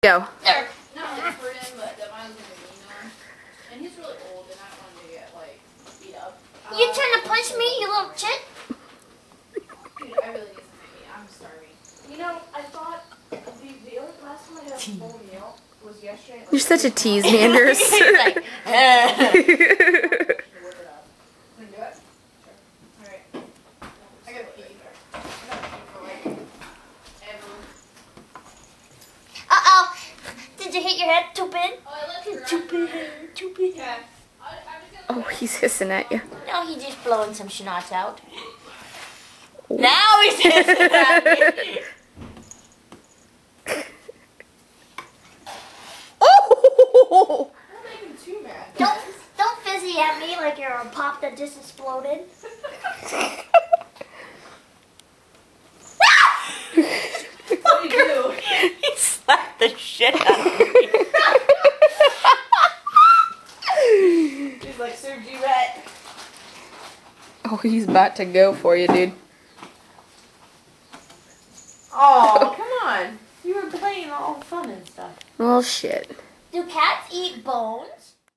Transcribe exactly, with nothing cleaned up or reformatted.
Go. There. No, it's for him, but the Milo's gonna be mean on. And he's really old, and I don't want him to get like beat up. You trying to punch me, you little chit? Dude, I really need some to eat. I'm starving. You know, I thought the, the only last time I had a full meal was yesterday. Like, You're such a tease, Manderz. Like, uh. Uh-oh. Did you hit your head too big? Too big. Too big. Yeah. Oh, he's hissing at you. No, he's just blowing some schnots out. Oh. Now he's hissing at me. Oh! Don't make him too mad. Don't, don't fizzy at me like you're a pop that just exploded. What do you do? He slapped the shit out of me. He's like, served you right. Oh, he's about to go for you, dude. Oh, come on. You were playing all fun and stuff. Well, shit. Do cats eat bones?